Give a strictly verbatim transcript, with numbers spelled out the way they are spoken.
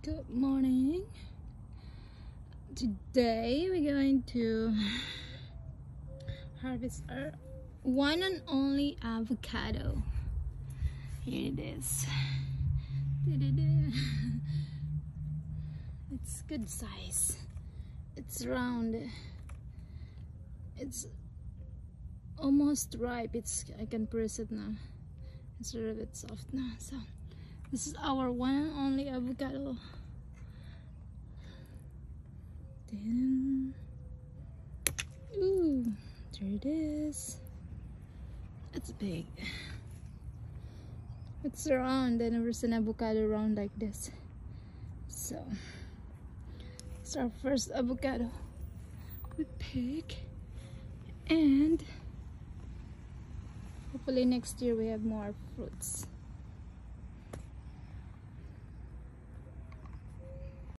Good morning. Today we're going to harvest our one and only avocado. Here it is. It's good size. It's round. It's almost ripe. It's I can press it now. It's a little bit soft now. So this is our one and only avocado. Then, ooh, there it is. It's big. It's round. I never seen avocado round like this. So it's our first avocado we pick, and hopefully next year we have more fruits.